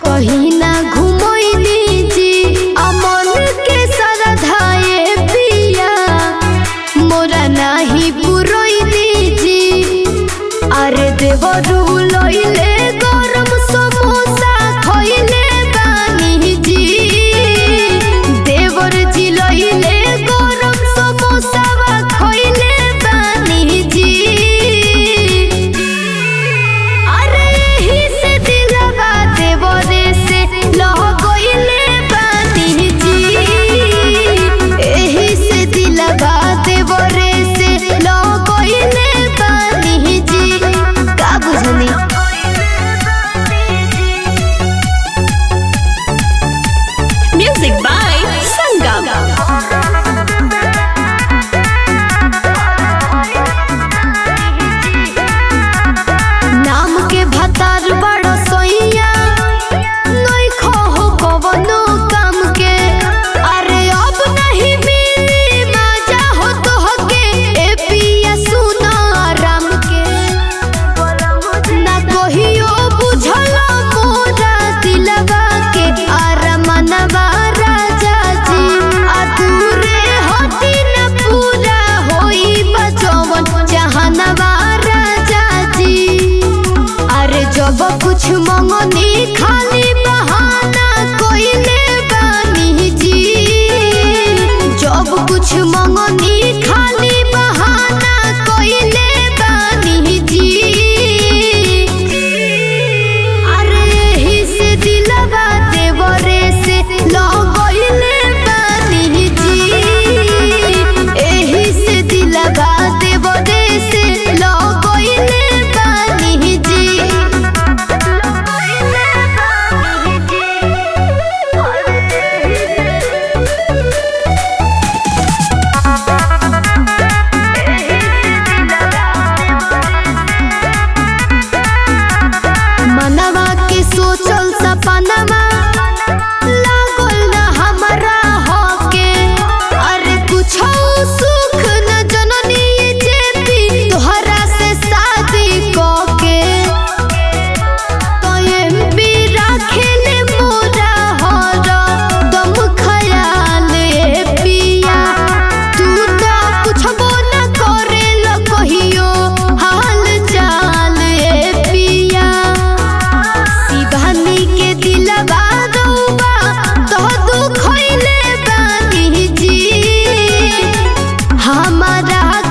कहीं ना घुमोइनी जी अमन के सरधाए पिया मोरा नाही पुरोइनी जी। अरे देवरू लइले गरम समोसा खइले बानी जी। देवर जी लइले गरम समोसा खइले बानी जी। अरे यही से दिलवा देवरे से लह गइले बानी जी। यही से दिलवा देवरे से लह गइले बानी जी। का बुझनी म्यूजिक बाय संगम। नाम के भतार बड़ सोइया नई खो कवनो काम के। अरे अब नहीं मिली मजा हो तो हके ए पिया सुना आराम के। ना कहियो बुझला मोरा दिलवा के अरमनवा राजा जी। अधूरे होती न पूरा होई बचवन जहानवा राजा जी। अरे जब कुछ मंगनी खाली बहाना कोइले बानी जी। जब कुछ मंगनी खाली बहाना कोइले बानी जी। अरे यही से दिलवा देवरे से लगइले बानी जी। यही से दिलवा देवरे से लगइले बानी जी। मनवा के सोचल सपनवा लागल न हमरा होके। अरे कुछ सुख न जननी जेबी तोहरा से शादी कके। तो एमपी राखेले मोरा हर दम ख्याल ए पिया। तू तो कुछबो न करेल कहियो हाल चाल ए पिया। शिवानी के दिलवा रउबा तो दुखइले बानी जी। हमारा